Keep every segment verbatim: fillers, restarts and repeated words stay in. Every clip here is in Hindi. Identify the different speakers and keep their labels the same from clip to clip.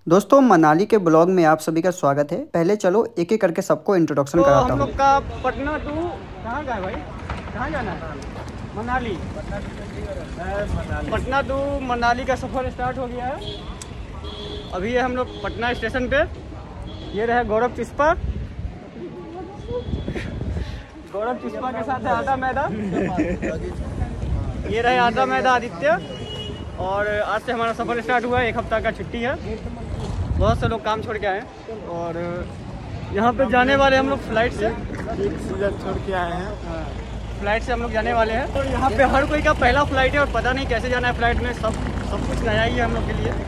Speaker 1: दोस्तों मनाली के ब्लॉग में आप सभी का स्वागत है। पहले चलो एक एक करके सबको इंट्रोडक्शन
Speaker 2: तो
Speaker 1: कराता
Speaker 2: हम
Speaker 1: हूँ।
Speaker 2: लोग का पटना टू कहाँ का है भाई? कहाँ जाना है? मनाली। पटना टू मनाली का सफ़र स्टार्ट हो गया है। अभी है हम लोग पटना स्टेशन पे। ये रहे गौरव चिस्पा। गौरव चिस्पा के साथ है आटा मैदा। ये रहे आटा मैदा आदित्य। और आज से हमारा सफ़र स्टार्ट हुआ है। एक हफ्ता का छुट्टी है। बहुत से लोग काम छोड़ के आए हैं और यहाँ पे जाने वाले हम लोग फ्लाइट से
Speaker 3: छोड़ के आए हैं।
Speaker 2: फ्लाइट से हम लोग जाने वाले हैं। और यहाँ पे हर कोई का पहला फ्लाइट है और पता नहीं कैसे जाना है फ्लाइट में। सब सब कुछ नया ही है हम लोग के लिए।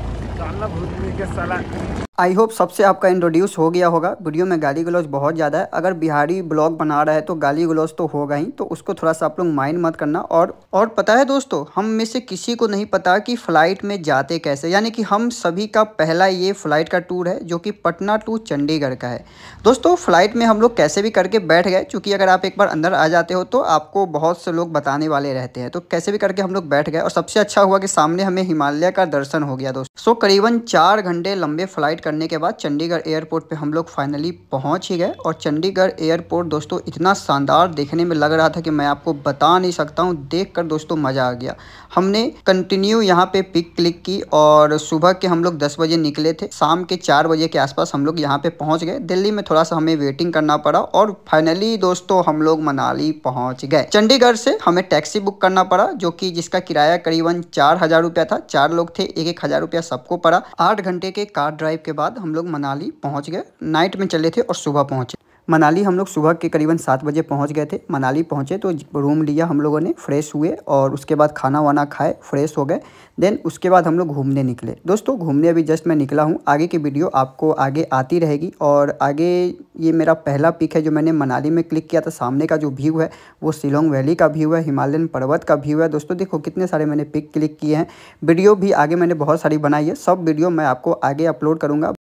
Speaker 1: आई होप सबसे आपका इंट्रोड्यूस हो गया होगा। वीडियो में गाली गलौज बहुत ज़्यादा है। अगर बिहारी ब्लॉग बना रहा है तो गाली गलौज तो होगा ही, तो उसको थोड़ा सा आप लोग माइंड मत करना। और और पता है दोस्तों, हम में से किसी को नहीं पता कि फ़्लाइट में जाते कैसे, यानी कि हम सभी का पहला ये फ़्लाइट का टूर है जो कि पटना टू चंडीगढ़ का है। दोस्तों फ़्लाइट में हम लोग कैसे भी करके बैठ गए, क्योंकि अगर आप एक बार अंदर आ जाते हो तो आपको बहुत से लोग बताने वाले रहते हैं। तो कैसे भी करके हम लोग बैठ गए और सबसे अच्छा हुआ कि सामने हमें हिमालय का दर्शन हो गया दोस्तों। सो करीबन चार घंटे लंबे फ्लाइट करने के बाद चंडीगढ़ एयरपोर्ट पे हम लोग फाइनली पहुंच ही गए। और चंडीगढ़ एयरपोर्ट दोस्तों इतना शानदार देखने में लग रहा था कि मैं आपको बता नहीं सकता हूं। देखकर दोस्तों मज़ा आ गया। हमने कंटिन्यू यहाँ पे पिक क्लिक की और सुबह के हम लोग दस बजे निकले थे। शाम के चार बजे के आसपास हम लोग यहाँ पे पहुँच गए। दिल्ली में थोड़ा सा हमें वेटिंग करना पड़ा और फाइनली दोस्तों हम लोग मनाली पहुँच गए। चंडीगढ़ से हमें टैक्सी बुक करना पड़ा, जो कि जिसका किराया करीबन चार हजार रुपया था। चार लोग थे, एक एक हजार रुपया सबको पड़ा। आठ घंटे के कार ड्राइव के बाद हम लोग मनाली पहुंच गए। नाइट में चले थे और सुबह पहुंचे। मनाली हम लोग सुबह के करीबन सात बजे पहुंच गए थे। मनाली पहुंचे तो रूम लिया हम लोगों ने, फ्रेश हुए और उसके बाद खाना वाना खाए, फ्रेश हो गए। देन उसके बाद हम लोग घूमने निकले। दोस्तों घूमने अभी जस्ट मैं निकला हूं। आगे की वीडियो आपको आगे आती रहेगी। और आगे ये मेरा पहला पिक है जो मैंने मनाली में क्लिक किया था। सामने का जो व्यू है वो शिलोंग वैली का व्यू है, हिमालयन पर्वत का व्यू है। दोस्तों देखो कितने सारे मैंने पिक क्लिक किए हैं। वीडियो भी आगे मैंने बहुत सारी बनाई है। सब वीडियो मैं आपको आगे अपलोड करूँगा।